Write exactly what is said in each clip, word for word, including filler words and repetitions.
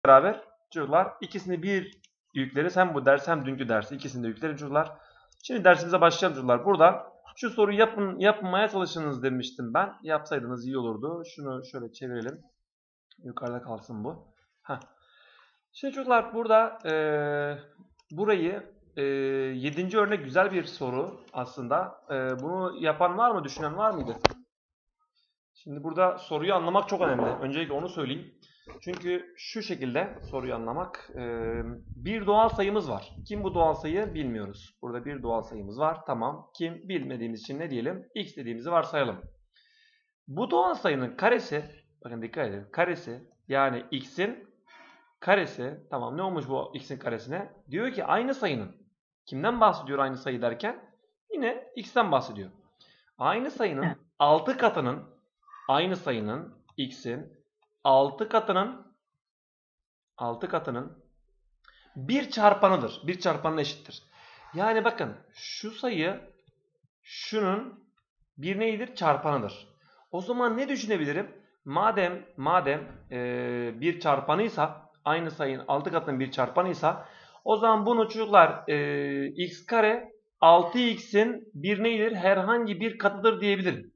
beraber çocuklar ikisini bir yükleriz. Hem bu ders hem dünkü dersi ikisini de yüklerim çocuklar. Şimdi dersimize başlayalım çocuklar. Burada şu soruyu yapın, yapmaya çalışınız demiştim ben. Yapsaydınız iyi olurdu. Şunu şöyle çevirelim. Yukarıda kalsın bu. Heh. Şimdi çocuklar burada e, burayı e, yedinci örnek güzel bir soru aslında. E, bunu yapan var mı? Düşünen var mıydı? Şimdi burada soruyu anlamak çok önemli. Öncelikle onu söyleyeyim. Çünkü şu şekilde soruyu anlamak. E, bir doğal sayımız var. Kim bu doğal sayı bilmiyoruz. Burada bir doğal sayımız var. Tamam. Kim bilmediğimiz için ne diyelim? X dediğimizi varsayalım. Bu doğal sayının karesi, bakın dikkat edin. Karesi yani x'in karesi. Tamam, ne olmuş bu x'in karesine? Diyor ki aynı sayının. Kimden bahsediyor aynı sayı derken? Yine x'ten bahsediyor. Aynı sayının altı katının aynı sayının x'in altı katının altı katının bir çarpanıdır. Bir çarpanına eşittir. Yani bakın şu sayı şunun bir neyidir? Çarpanıdır. O zaman ne düşünebilirim? Madem madem e, bir çarpanıysa, aynı sayının altı katının bir çarpanıysa, o zaman bunu çocuklar e, x kare altı x'in bir neyidir? Herhangi bir katıdır diyebilirim.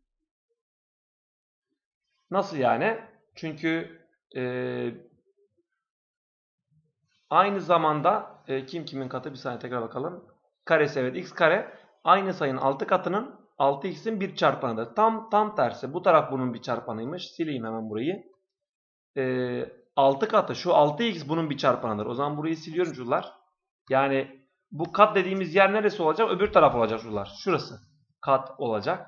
Nasıl yani? Çünkü e, aynı zamanda e, kim kimin katı? Bir saniye tekrar bakalım. Karesi, evet, x kare aynı sayının altı katının altı x'in bir çarpanıdır. Tam tam tersi. Bu taraf bunun bir çarpanıymış. Sileyim hemen burayı. E, altı katı şu altı x bunun bir çarpanıdır. O zaman burayı siliyorum çocuklar. Yani bu kat dediğimiz yer neresi olacak? Öbür taraf olacak çocuklar. Şurası kat olacak.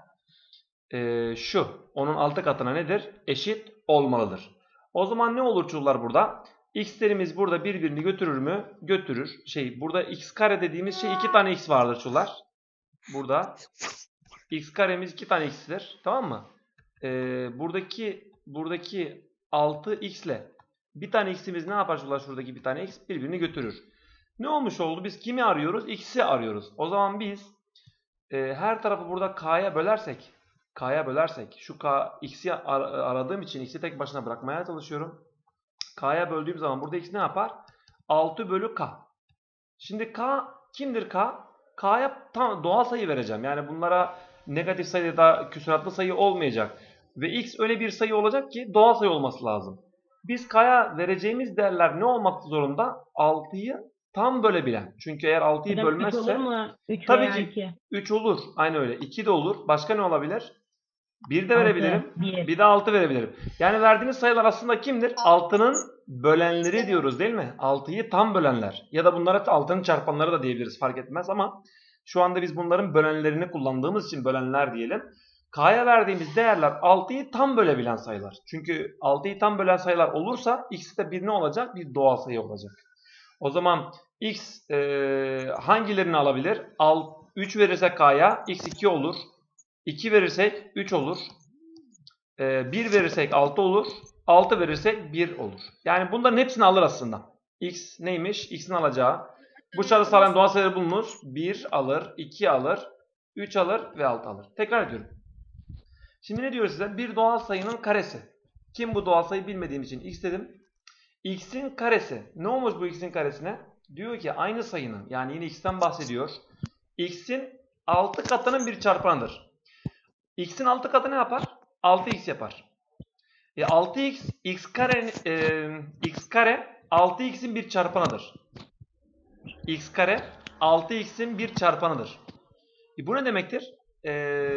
Ee, şu onun altı katına nedir? Eşit olmalıdır. O zaman ne olur çocuklar burada? X'lerimiz burada birbirini götürür mü? Götürür. Şey, burada x kare dediğimiz şey iki tane x vardır çocuklar. Burada x karemiz iki tane x'tir. Tamam mı? Ee, buradaki buradaki altı x ile bir tane x'imiz ne yapar çocuklar? Şuradaki bir tane x birbirini götürür. Ne olmuş oldu? Biz kimi arıyoruz? X'i arıyoruz. O zaman biz e, her tarafı burada k'ya bölersek K'ya bölersek, şu K, X'i ar aradığım için X'i tek başına bırakmaya çalışıyorum. K'ya böldüğüm zaman burada X ne yapar? altı bölü K. Şimdi K kimdir K? K'ya tam doğal sayı vereceğim. Yani bunlara negatif sayı ya da küsuratlı sayı olmayacak. Ve X öyle bir sayı olacak ki doğal sayı olması lazım. Biz K'ya vereceğimiz değerler ne olmak zorunda? altıyı tam bölebilen. Çünkü eğer altıyı Hocam bölmezse... üç olur mu? üç Tabii veya ki iki. üç olur. Aynı öyle. iki de olur. Başka ne olabilir? bir de altı, verebilirim. bir. Bir de altı verebilirim. Yani verdiğiniz sayılar aslında kimdir? altının bölenleri diyoruz değil mi? altıyı tam bölenler. Ya da bunlara altının çarpanları da diyebiliriz, fark etmez ama şu anda biz bunların bölenlerini kullandığımız için bölenler diyelim. K'ya verdiğimiz değerler altıyı tam bölebilen sayılar. Çünkü altıyı tam bölen sayılar olursa x'te de bir ne olacak? Bir doğal sayı olacak. O zaman x e, hangilerini alabilir? üç verirsek K'ya x iki olur. iki verirsek üç olur. Ee, bir verirsek altı olur. altı verirsek bir olur. Yani bunların hepsini alır aslında. X neymiş? X'in alacağı. Bu şartı sağlayan doğal sayıları bulunur. bir alır, iki alır, üç alır ve altı alır. Tekrar ediyorum. Şimdi ne diyor size? Bir doğal sayının karesi. Kim bu doğal sayı bilmediğim için x dedim. X'in karesi. Ne olmuş bu x'in karesine? Diyor ki aynı sayının, yani yine x'ten bahsediyor. X'in altı katının bir çarpanıdır. X'in altı katı ne yapar? altı x yapar. E altı x x kare e, x kare altı x'in bir çarpanıdır. X kare altı x'in bir çarpanıdır. E bu ne demektir? E,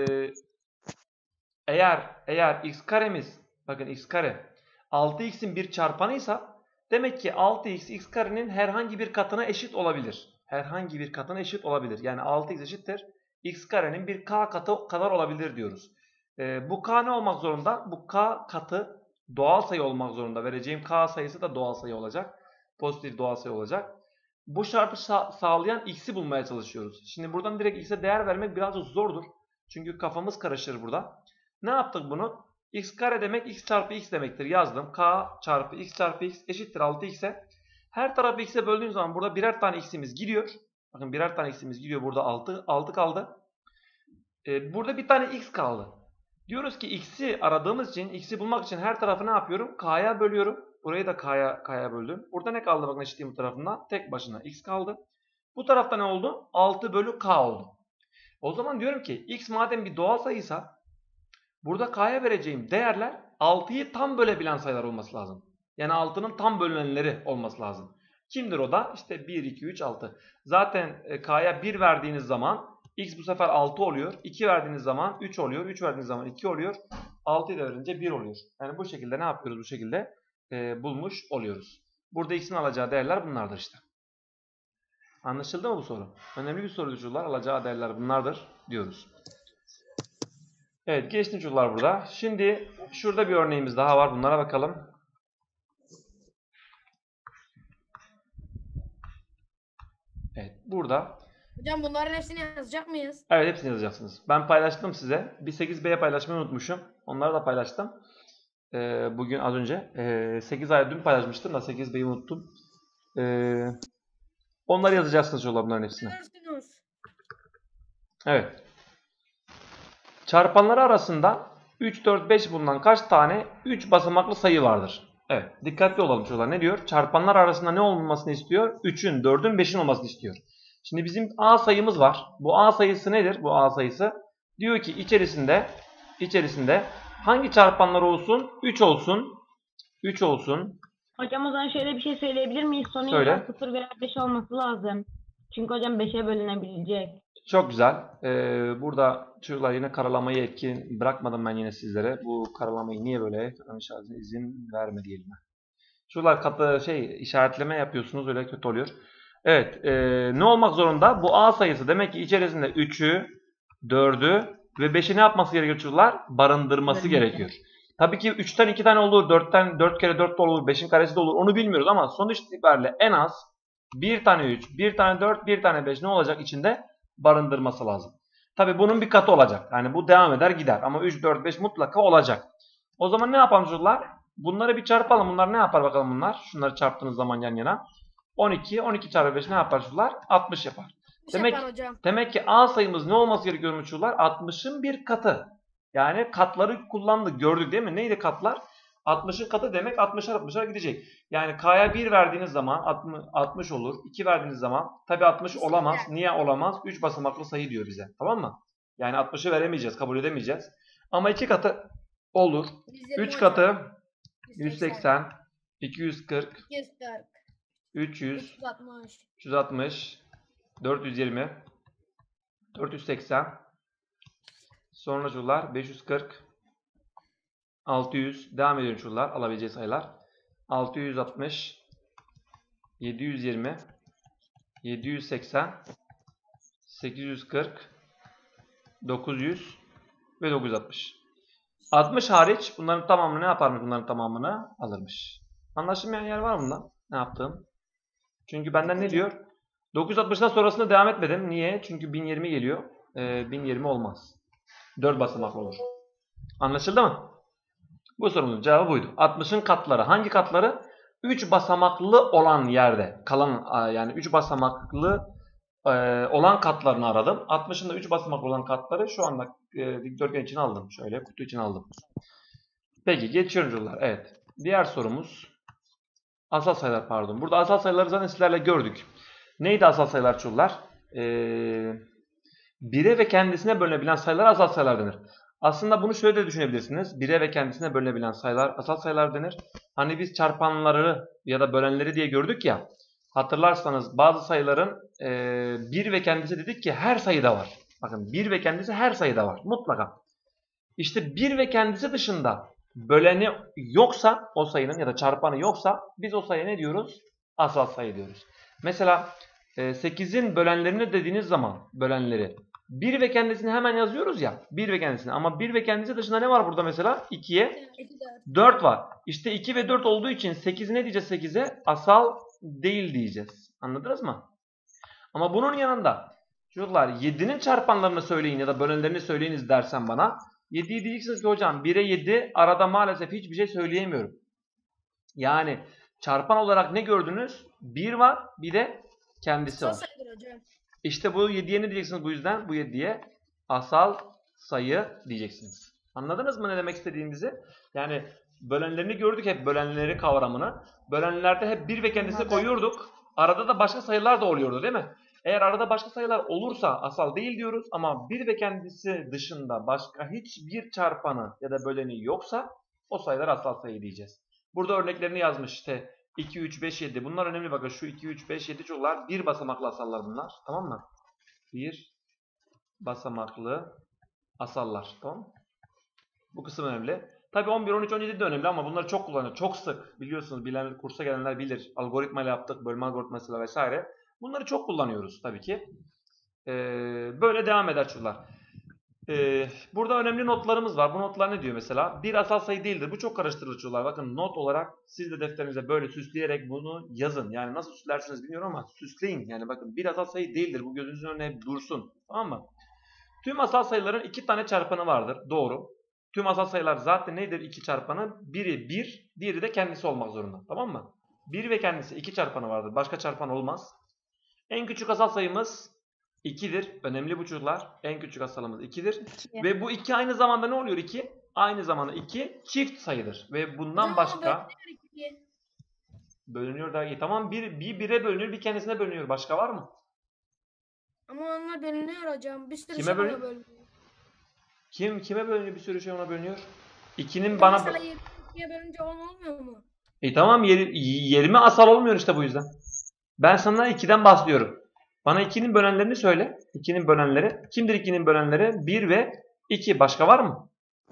eğer eğer x karemiz, bakın x kare altı x'in bir çarpanıysa demek ki altı x x karenin herhangi bir katına eşit olabilir. Herhangi bir katına eşit olabilir. Yani altı x eşittir x karenin bir k katı kadar olabilir diyoruz. E, bu k ne olmak zorunda? Bu k katı doğal sayı olmak zorunda. Vereceğim k sayısı da doğal sayı olacak. Pozitif doğal sayı olacak. Bu şartı sa sağlayan x'i bulmaya çalışıyoruz. Şimdi buradan direkt x'e değer vermek birazcık zordur. Çünkü kafamız karışır burada. Ne yaptık bunu? X kare demek x çarpı x demektir. Yazdım. K çarpı x çarpı x eşittir altı x'e. Her tarafı x'e böldüğüm zaman burada birer tane x'imiz gidiyor. Bakın birer tane x'imiz gidiyor. Burada altı, altı kaldı. Ee, burada bir tane x kaldı. Diyoruz ki x'i aradığımız için, x'i bulmak için her tarafı ne yapıyorum? K'ya bölüyorum. Burayı da k'ya k'ya böldüm. Burada ne kaldı bakın eşitliğin bu tarafından? Tek başına x kaldı. Bu tarafta ne oldu? altı bölü k oldu. O zaman diyorum ki x madem bir doğal sayıysa burada k'ya vereceğim değerler altıyı tam bölebilen sayılar olması lazım. Yani altının tam bölünenleri olması lazım. Kimdir o da? İşte bir, iki, üç, altı. Zaten k'ya bir verdiğiniz zaman x bu sefer altı oluyor. iki verdiğiniz zaman üç oluyor. üç verdiğiniz zaman iki oluyor. altıyı da verince bir oluyor. Yani bu şekilde ne yapıyoruz bu şekilde? E, bulmuş oluyoruz. Burada x'in alacağı değerler bunlardır işte. Anlaşıldı mı bu soru? Önemli bir soru çocuklar. Alacağı değerler bunlardır diyoruz. Evet, geçtim çocuklar burada. Şimdi şurada bir örneğimiz daha var. Bunlara bakalım. Evet, burada. Hocam bunların hepsini yazacak mıyız? Evet, hepsini yazacaksınız. Ben paylaştım size. Bir sekiz B'ye paylaşmayı unutmuşum. Onları da paylaştım. Ee, bugün az önce. Ee, sekiz A'ya dün paylaşmıştım da sekiz B'yi unuttum. Ee, onları yazacaksınız çocuklar bunların hepsini. Evet. Çarpanları arasında üç, dört, beş bulunan kaç tane üç basamaklı sayı vardır? Evet. Dikkatli olalım çocuklar. Ne diyor? Çarpanlar arasında ne olmasını istiyor? üçün, dördün, beşin olmasını istiyor. Şimdi bizim A sayımız var. Bu A sayısı nedir? Bu A sayısı. Diyor ki içerisinde içerisinde hangi çarpanlar olsun? üç olsun. üç olsun. Hocam o zaman şöyle bir şey söyleyebilir miyiz? Sonu Söyle. illa sıfır veya beş olması lazım. Çünkü hocam beşe bölünebilecek. Çok güzel. Ee, burada çocuklar yine karalamayı etkin bırakmadım ben yine sizlere. Bu karalamayı niye böyle izin verme diyelim. Şuralar katı şey işaretleme yapıyorsunuz öyle kötü oluyor. Evet. E, ne olmak zorunda? Bu A sayısı demek ki içerisinde üçü, dördü ve beşi ne yapması gerekiyor çocuklar? Barındırması Evet. gerekiyor. Tabii ki üçten iki tane olur, dörtten dört kere dört de olur, beşin karesi de olur. Onu bilmiyoruz ama sonuç itibariyle en az bir tane üç, bir tane dört, bir tane beş ne olacak içinde? Barındırması lazım. Tabii bunun bir katı olacak. Yani bu devam eder gider ama üç, dört, beş mutlaka olacak. O zaman ne yapalım çocuklar? Bunları bir çarpalım. Bunlar ne yapar bakalım bunlar? Şunları çarptığınız zaman yan yana. on iki, on iki çarpı beş ne yapar çocuklar? altmış yapar. Demek, hocam. demek ki A sayımız ne olması gerekiyor çocuklar? altmışın bir katı. Yani katları kullandık, gördük değil mi? Neydi katlar? altmışın katı demek altmışar altmışar gidecek. Yani K'ya bir verdiğiniz zaman altmış olur. iki verdiğiniz zaman tabii altmış olamaz. Niye olamaz? üç basamaklı sayı diyor bize. Tamam mı? Yani altmışı veremeyeceğiz, kabul edemeyeceğiz. Ama iki katı olur. üç katı yüz seksen, iki yüz kırk, iki yüz kırk, üç yüz, üç yüz altmış, üç yüz altmış, dört yüz yirmi, dört yüz seksen, sonra çocuklar beş yüz kırk, altı yüz, devam ediyor çocuklar alabileceği sayılar. altı yüz altmış, yedi yüz yirmi, yedi yüz seksen, sekiz yüz kırk, dokuz yüz ve dokuz yüz altmış. altmış hariç bunların tamamını ne yaparmış? Bunların tamamını alırmış. Anlaşılmayan yer var mı bunda? Ne yaptığım? Çünkü benden ne diyor? dokuz yüz altmıştan sonrasında devam etmedim. Niye? Çünkü bin yirmi geliyor. Ee, bin yirmi olmaz. dört basamaklı olur. Anlaşıldı mı? Bu sorunun cevabı buydu. altmışın katları. Hangi katları? üç basamaklı olan yerde. Kalan yani üç basamaklı e, olan katlarını aradım. altmışın da üç basamaklı olan katları şu anda e, dikdörtgen için aldım. Şöyle kutu için aldım. Peki geçiyorum çocuklar. Evet. Diğer sorumuz. Asal sayılar pardon. Burada asal sayıları zaten sizlerle gördük. Neydi asal sayılar çocuklar? Ee, bire ve kendisine bölünebilen sayılar asal sayılar denir. Aslında bunu şöyle de düşünebilirsiniz. Bire ve kendisine bölünebilen sayılar asal sayılar denir. Hani biz çarpanları ya da bölenleri diye gördük ya. Hatırlarsanız bazı sayıların e, bir ve kendisi dedik ki her sayıda var. Bakın bir ve kendisi her sayıda var. Mutlaka. İşte bir ve kendisi dışında böleni yoksa o sayının ya da çarpanı yoksa biz o sayıya ne diyoruz? Asal sayı diyoruz. Mesela sekizin bölenlerini dediğiniz zaman bölenleri bir ve kendisini hemen yazıyoruz ya. bir ve kendisini ama bir ve kendisi dışında ne var burada mesela? ikiye dört var. İşte iki ve dört olduğu için sekiz ne diyeceğiz sekize? Asal değil diyeceğiz. Anladınız mı? Ama bunun yanında çocuklar yedinin çarpanlarını söyleyin ya da bölenlerini söyleyiniz dersen bana. yediyi diyeceksiniz ki hocam bire yedi arada maalesef hiçbir şey söyleyemiyorum. Yani çarpan olarak ne gördünüz? bir var bir de kendisi var. İşte bu yediye ne diyeceksiniz bu yüzden? Bu yediye asal sayı diyeceksiniz. Anladınız mı ne demek istediğimizi? Yani Bölenlerini gördük hep, bölenleri kavramını. Bölenlerde hep bir ve kendisi koyuyorduk. Arada da başka sayılar da oluyordu değil mi? Eğer arada başka sayılar olursa asal değil diyoruz ama bir ve kendisi dışında başka hiçbir çarpanı ya da böleni yoksa o sayılar asal sayı diyeceğiz. Burada örneklerini yazmış işte iki, üç, beş, yedi. Bunlar önemli, bakın şu iki, üç, beş, yedi çocuklar bir basamaklı asallar bunlar. Tamam mı? Bir basamaklı asallar. Tamam. Bu kısım önemli. Tabii on bir, on üç, on yedi de önemli ama bunları çok kullanıyor. Çok sık biliyorsunuz, bilen, kursa gelenler bilir. Algoritmayla yaptık, bölme algoritmasıyla vesaire. Bunları çok kullanıyoruz tabii ki. Ee, böyle devam eder çocuklar. Ee, burada önemli notlarımız var. Bu notlar ne diyor mesela? Bir asal sayı değildir. Bu çok karıştırıcı çocuklar. Bakın not olarak siz de defterinize böyle süsleyerek bunu yazın. Yani nasıl süslersiniz bilmiyorum ama süsleyin. Yani bakın bir asal sayı değildir. Bu gözünüzün önüne hep dursun. Tamam mı? Tüm asal sayıların iki tane çarpanı vardır. Doğru. Tüm asal sayılar zaten nedir? iki çarpanı. Biri bir, diğeri de kendisi olmak zorunda. Tamam mı? bir ve kendisi iki çarpanı vardır. Başka çarpan olmaz. En küçük asal sayımız ikidir. Önemli bu çocuklar. En küçük asalımız ikidir. İki. Ve bu iki aynı zamanda ne oluyor iki? Aynı zamanda iki çift sayıdır. Ve bundan Hocam, başka bölünüyor ikiye. bölünüyor daha iyi. Tamam, bir, bir bire bölünüyor, bir kendisine bölünüyor. Başka var mı? Ama onlar bölünüyor hocam. Bir sürü Kime şey bölün- ona bölünüyor. Kim kime bölünüyor? Bir sürü şey ona bölünüyor. ikinin Hocam bana... mesela yedi ikiye bölünce on olmuyor mu? E tamam, yeri, yerime asal olmuyor işte bu yüzden. Ben sana ikiden bahsediyorum. Bana ikinin bölenlerini söyle. ikinin bölenleri. Kimdir ikinin bölenleri? bir ve iki. Başka var mı?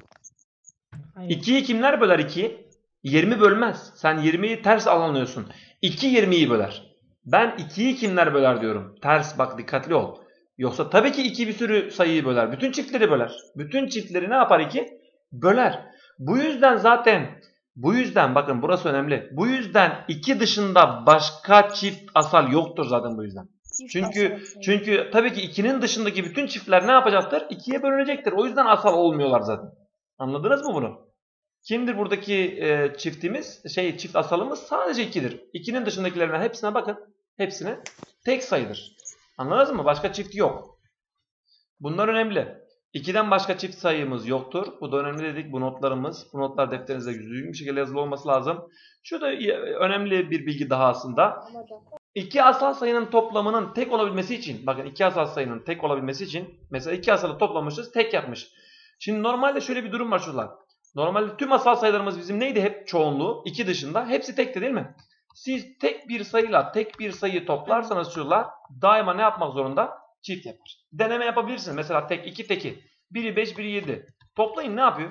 Hayır. ikiyi kimler böler ikiyi? yirmi bölmez. Sen yirmiyi ters anlıyorsun. iki yirmiyi böler. Ben ikiyi kimler böler diyorum. Ters bak, dikkatli ol. Yoksa tabii ki iki bir sürü sayıyı böler. Bütün çiftleri böler. Bütün çiftleri ne yapar iki? Böler. Bu yüzden zaten bu yüzden bakın burası önemli. Bu yüzden iki dışında başka çift asal yoktur zaten bu yüzden. Çünkü çünkü tabii ki ikinin dışındaki bütün çiftler ne yapacaktır? ikiye bölünecektir. O yüzden asal olmuyorlar zaten. Anladınız mı bunu? Kimdir buradaki e, çiftimiz? Şey çift asalımız sadece ikidir. ikinin dışındakilerine hepsine bakın. Hepsine tek sayıdır. Anladınız mı? Başka çift yok. Bunlar önemli. ikiden başka çift sayımız yoktur. Bu da önemli dedik. Bu notlarımız. Bu notlar defterinizde düzgün bir şekilde yazılı olması lazım. Şu da önemli bir bilgi daha aslında. İki asal sayının toplamının tek olabilmesi için, bakın iki asal sayının tek olabilmesi için mesela iki asalı toplamışız, tek yapmış. Şimdi normalde şöyle bir durum var çocuklar. Normalde tüm asal sayılarımız bizim neydi hep çoğunluğu? iki dışında. Hepsi tekti değil mi? Siz tek bir sayıyla tek bir sayıyı toplarsanız çocuklar daima ne yapmak zorunda? Çift yapar. Deneme yapabilirsiniz. Mesela tek iki teki. Biri beş, biri yedi. Toplayın ne yapıyor?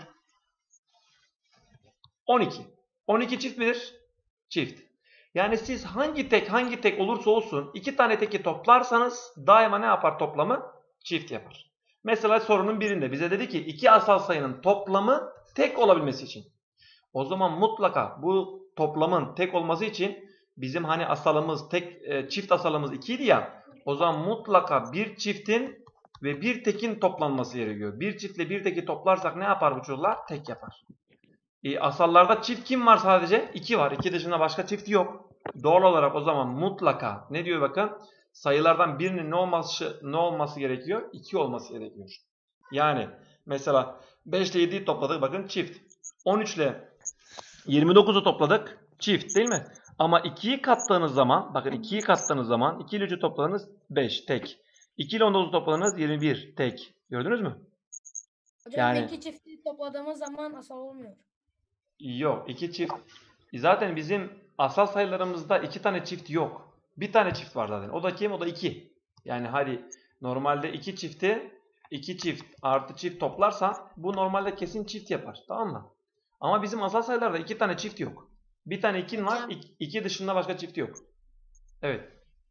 on iki. on iki çift midir? Çift. Yani siz hangi tek hangi tek olursa olsun iki tane teki toplarsanız daima ne yapar toplamı? Çift yapar. Mesela sorunun birinde bize dedi ki iki asal sayının toplamı tek olabilmesi için. O zaman mutlaka bu toplamın tek olması için bizim hani asalımız tek e, çift asalımız ikiydi ya. O zaman mutlaka bir çiftin ve bir tekin toplanması gerekiyor. Bir çiftle bir teki toplarsak ne yapar bu çocuklar? Tek yapar. E, asallarda çift kim var sadece? iki var. iki dışında başka çift yok. Doğal olarak o zaman mutlaka ne diyor bakın? Sayılardan birinin ne olması ne olması gerekiyor? iki olması gerekiyor. Yani mesela beş ile yediyi topladık bakın çift. on üç ile yirmi dokuzu topladık çift değil mi? Ama ikiyi kattığınız zaman bakın ikiyi kattığınız zaman iki ile üçü topladınız beş tek. iki ile on dokuzu topladınız yirmi bir tek. Gördünüz mü? Hocam Yani- iki çifti topladığımız zaman asal olmuyor. Yok, iki çift. Zaten bizim asal sayılarımızda iki tane çift yok. Bir tane çift var zaten. O da kim? O da iki. Yani hadi normalde iki çifti iki çift artı çift toplarsa bu normalde kesin çift yapar. Tamam mı? Ama bizim asal sayılarda iki tane çift yok. Bir tane ikin var. Hocam. iki, iki dışında başka çift yok. Evet.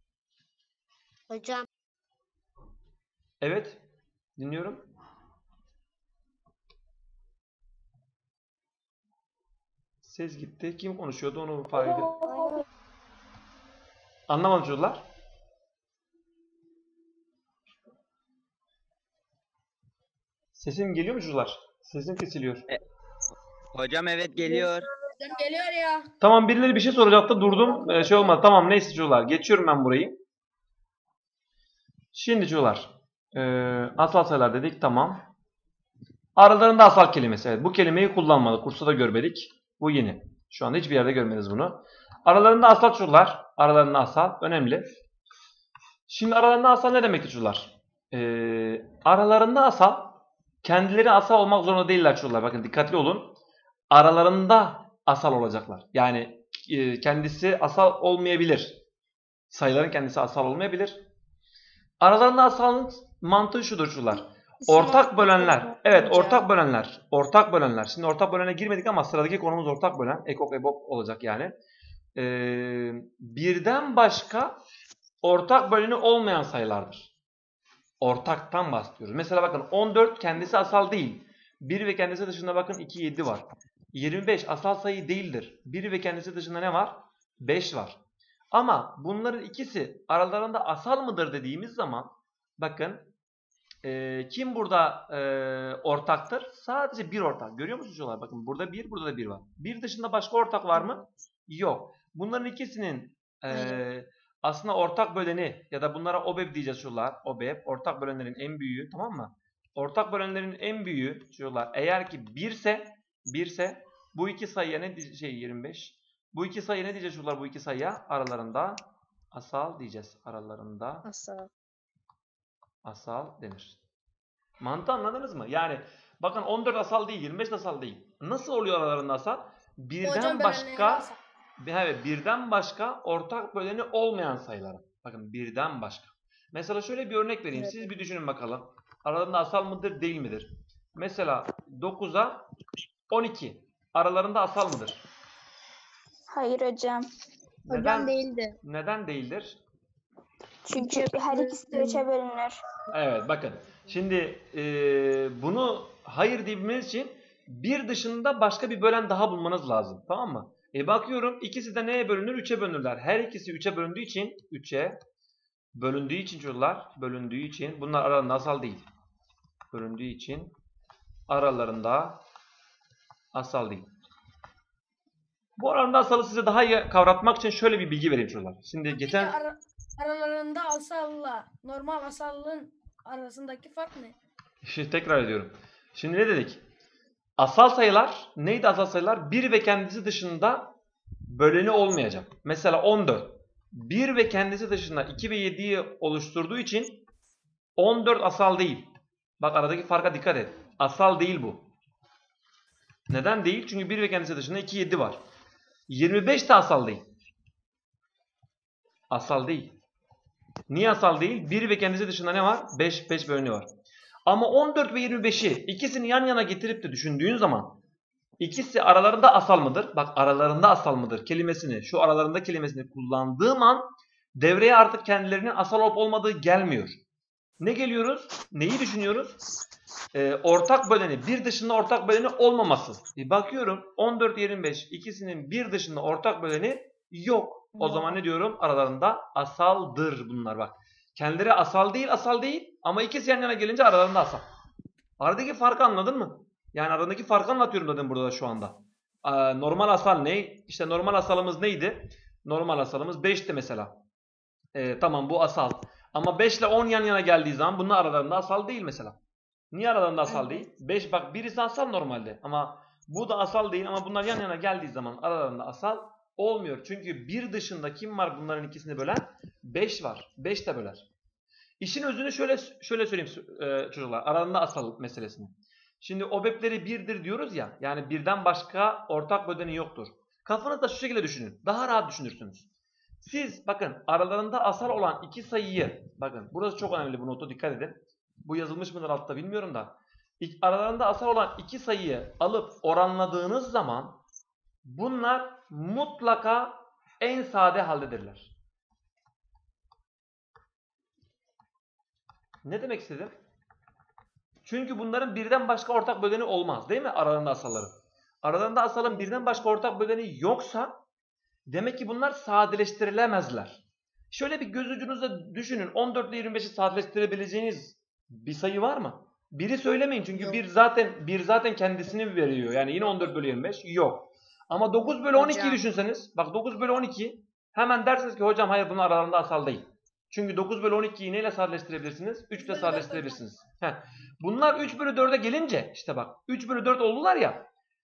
Hocam Evet. Dinliyorum. Ses gitti. Kim konuşuyordu onu fark edin. Anlamadım çocuklar. Sesim geliyor mu çocuklar? Sesim kesiliyor. Hocam evet geliyor. Hocam geliyor ya. Tamam, birileri bir şey soracaktı, durdum. Ee, şey olmadı. Tamam, neyse çocuklar. Geçiyorum ben burayı. Şimdi çocuklar. E, asal sayılar dedik. Tamam. Aralarında asal kelimesi. Evet, bu kelimeyi kullanmadık. Kursta da görmedik. Bu yeni. Şu anda hiçbir yerde görmediniz bunu. Aralarında asal çocuklar. Aralarında asal. Önemli. Şimdi aralarında asal ne demektir çocuklar? Ee, aralarında asal. Kendileri asal olmak zorunda değiller çocuklar. Bakın dikkatli olun. Aralarında asal olacaklar. Yani e, kendisi asal olmayabilir. Sayıların kendisi asal olmayabilir. Aralarında asalın mantığı şudur çocuklar. Ortak bölenler. Evet, ortak bölenler. Ortak bölenler. Şimdi ortak bölene girmedik ama sıradaki konumuz ortak bölen. Ekok ebok olacak yani. Ee, birden başka ortak böleni olmayan sayılardır. Ortaktan bahsediyoruz. Mesela bakın on dört kendisi asal değil. bir ve kendisi dışında bakın iki, yedi var. yirmi beş asal sayı değildir. bir ve kendisi dışında ne var? beş var. Ama bunların ikisi aralarında asal mıdır dediğimiz zaman bakın e, kim burada e, ortaktır? Sadece bir ortak. Görüyor musunuz çocuklar? Bakın burada bir, burada da bir var. bir dışında başka ortak var mı? Yok. Bunların ikisinin e, aslında ortak böleni ya da bunlara OBEB diyeceğiz çocuklar. OBEB ortak bölenlerin en büyüğü, tamam mı? Ortak bölenlerin en büyüğü çocuklar eğer ki bir ise bir ise bu iki sayıya ne diye- şey yirmi beş. Bu iki sayıya ne diyeceğiz çocuklar? Bu iki sayıya aralarında asal diyeceğiz. Aralarında Asal. asal denir. Mantığı anladınız mı? Yani bakın on dört asal değil, yirmi beş de asal değil. Nasıl oluyor aralarında asal? Birden Hocam başka bölenleri asal. evet, birden başka ortak böleni olmayan sayılar. Bakın birden başka. Mesela şöyle bir örnek vereyim. Evet. Siz bir düşünün bakalım. Aralarında asal mıdır, değil midir? Mesela dokuza on iki. Aralarında asal mıdır? Hayır hocam. Neden, değildi. neden değildir? Çünkü her ikisi de üçe bölünür. Evet, bakın. Şimdi e, bunu hayır diyebilmeniz için bir dışında başka bir bölen daha bulmanız lazım. Tamam mı? E bakıyorum ikisi de neye bölünür? üçe bölünürler. Her ikisi üçe bölündüğü için üçe bölündüğü için çocuklar bölündüğü için bunlar aralarında asal değil. Bölündüğü için aralarında asal değil. Bu aralarında asalı size daha iyi kavratmak için şöyle bir bilgi vereyim çocuklar. Şimdi geçen Ara- aralarında asalla normal asallığın arasındaki fark ne? Şimdi tekrar ediyorum. Şimdi ne dedik? Asal sayılar neydi asal sayılar? bir ve kendisi dışında böleni olmayacak. Mesela on dört. bir ve kendisi dışında iki ve yediyi oluşturduğu için on dört asal değil. Bak aradaki farka dikkat et. Asal değil bu. Neden değil? Çünkü bir ve kendisi dışında iki, yedi var. yirmi beş de asal değil. Asal değil. Niye asal değil? bir ve kendisi dışında ne var? beş, beş böleni var. Ama on dört ve yirmi beşi ikisini yan yana getirip de düşündüğün zaman ikisi aralarında asal mıdır? Bak aralarında asal mıdır kelimesini, şu aralarında kelimesini kullandığım an devreye artık kendilerinin asal olup olmadığı gelmiyor. Ne geliyoruz? Neyi düşünüyoruz? Ee, ortak böleni, bir dışında ortak böleni olmaması. Bir bakıyorum on dört yirmi beş ikisinin bir dışında ortak böleni yok. O zaman ne diyorum? Aralarında asaldır bunlar bak. Kendileri asal değil, asal değil ama ikisi yan yana gelince aralarında asal. Aradaki farkı anladın mı? Yani aradaki farkı anlatıyorum dedim burada şu anda. Ee, normal asal ne? İşte normal asalımız neydi? Normal asalımız beşti mesela. Ee, tamam bu asal. Ama beş ile on yan yana geldiği zaman bunlar aralarında asal değil mesela. Niye aralarında asal değil? beş bak birisi asal normalde ama bu da asal değil ama bunlar yan yana geldiği zaman aralarında asal olmuyor. Çünkü bir dışında kim var bunların ikisini bölen? beş var. beş de böler. İşin özünü şöyle şöyle söyleyeyim e, çocuklar. Aralarında asal meselesini. Şimdi OBEP'leri birdir diyoruz ya. Yani birden başka ortak böleni yoktur. Kafanızda şu şekilde düşünün. Daha rahat düşünürsünüz. Siz bakın aralarında asal olan iki sayıyı, bakın burası çok önemli, bu nota dikkat edin. Bu yazılmış mıdır altta bilmiyorum da. Aralarında asal olan iki sayıyı alıp oranladığınız zaman bunlar mutlaka en sade haldedirler. Ne demek istedim? Çünkü bunların birden başka ortak böleni olmaz değil mi aralarında asalların? Aralarında asalın birden başka ortak böleni yoksa demek ki bunlar sadeleştirilemezler. Şöyle bir göz ucunuza düşünün. on dört ile yirmi beşi sadeleştirebileceğiniz bir sayı var mı? Biri söylemeyin çünkü Yok. bir zaten bir zaten kendisini veriyor. Yani yine on dört bölü yirmi beş yok. Ama dokuz bölü on ikiyi Hocam. düşünseniz, bak dokuz bölü on iki hemen dersiniz ki hocam hayır bunun aralarında asal değil. Çünkü dokuz bölü on ikiyi neyle sadeleştirebilirsiniz? üç ile sadeleştirebilirsiniz. Heh. Bunlar üç bölü dörde gelince işte bak üç bölü dört oldular ya.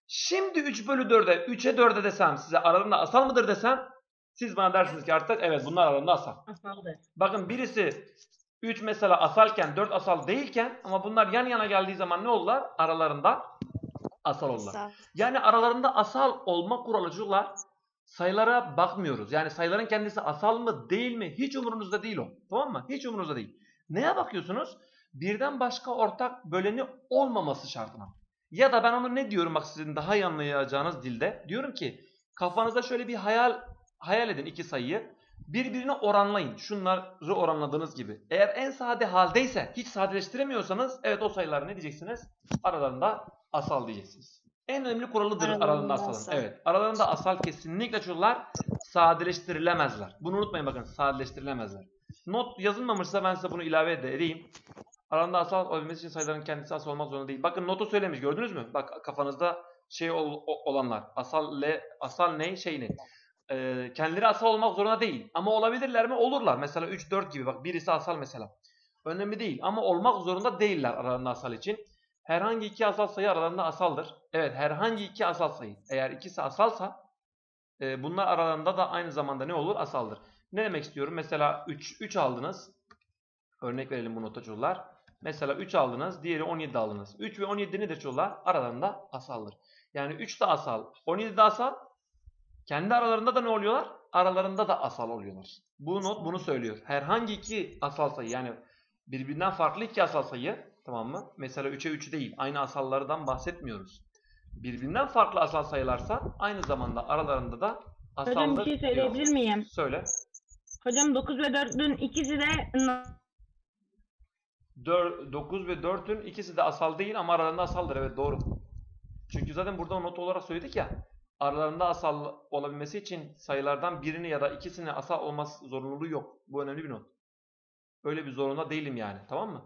Şimdi üç bölü dörde, üçe dörde desem size aralarında asal mıdır desem siz bana dersiniz ki artık evet bunlar aralarında asal. Asaldır. Bakın birisi üç mesela asalken dört asal değilken ama bunlar yan yana geldiği zaman ne olurlar? Aralarında asal olurlar. Asal. Yani aralarında asal olma kuralı çocuklar sayılara bakmıyoruz. Yani sayıların kendisi asal mı değil mi hiç umurunuzda değil o. Tamam mı? Hiç umurunuzda değil. Neye bakıyorsunuz? Birden başka ortak böleni olmaması şartına. Ya da ben onu ne diyorum bak sizin daha iyi anlayacağınız dilde. Diyorum ki kafanızda şöyle bir hayal hayal edin iki sayıyı. Birbirine oranlayın. Şunları oranladığınız gibi. Eğer en sade haldeyse hiç sadeleştiremiyorsanız evet o sayılar ne diyeceksiniz? Aralarında asal diyeceksiniz. En önemli kuralıdır aralarında, Aralarında asalın. asal. Evet. Aralarında asal kesinlikle çocuklar sadeleştirilemezler. Bunu unutmayın bakın sadeleştirilemezler. Not yazılmamışsa ben size bunu ilave edeyim. Aralarında asal olabilmesi için sayıların kendisi asal olmak zorunda değil. Bakın notu söylemiş gördünüz mü? Bak kafanızda şey ol, o, olanlar. Asal le, asal ne şey ne? Ee, kendileri asal olmak zorunda değil. Ama olabilirler mi? Olurlar. Mesela üç dört gibi bak birisi asal mesela. Önemli değil ama olmak zorunda değiller aralarında asal için. Herhangi iki asal sayı aralarında asaldır. Evet herhangi iki asal sayı. Eğer ikisi asalsa e, bunlar aralarında da aynı zamanda ne olur? Asaldır. Ne demek istiyorum? Mesela üç, üç aldınız. Örnek verelim bu nota çocuklar. Mesela üç aldınız. Diğeri on yedi aldınız. üç ve on yedi nedir çocuklar? Aralarında asaldır. Yani üç de asal. on yedi de asal. Kendi aralarında da ne oluyorlar? Aralarında da asal oluyorlar. Bu not bunu söylüyor. Herhangi iki asal sayı yani birbirinden farklı iki asal sayı tamam mı? Mesela üçe üç değil. Aynı asallardan bahsetmiyoruz. Birbirinden farklı asal sayılarsa aynı zamanda aralarında da asaldır. Hocam bir şey söyleyebilir diyoruz. miyim? Söyle. Hocam dokuz ve dördün ikisi de dokuz ve dörtün ikisi de asal değil ama aralarında asaldır. Evet doğru. Çünkü zaten burada not olarak söyledik ya. Aralarında asal olabilmesi için sayılardan birini ya da ikisini asal olması zorunluluğu yok. Bu önemli bir not. Öyle bir zorunda değilim yani. Tamam mı?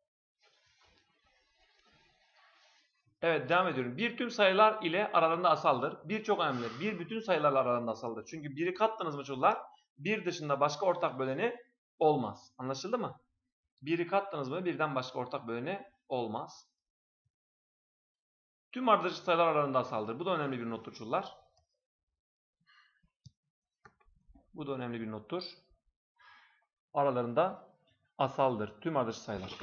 Evet devam ediyorum. Bir tüm sayılar ile aralarında asaldır. Bir çok önemli. Bir bütün sayılarla aralarında asaldır. Çünkü biri kattınız mı çocuklar? Bir dışında başka ortak böleni olmaz. Anlaşıldı mı? Biri kattınız mı birden başka ortak böleni olmaz. Tüm ardışık sayılar aralarında asaldır. Bu da önemli bir nottur çocuklar. Bu da önemli bir nottur. Aralarında asaldır. Tüm ardışık sayılar.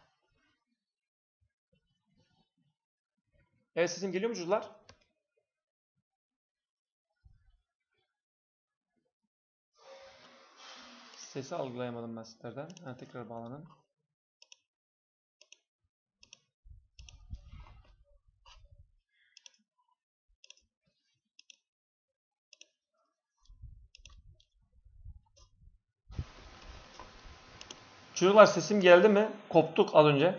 Evet sesim geliyor mu çocuklar? Sesi algılayamadım ben sizlerden. Ha, tekrar bağlanın. Çocuklar sesim geldi mi? Koptuk az önce.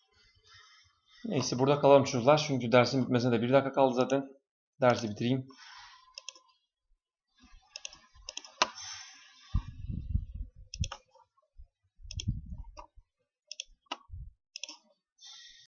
Neyse burada kalalım çocuklar. Çünkü dersin bitmesine de bir dakika kaldı zaten. Dersi bitireyim.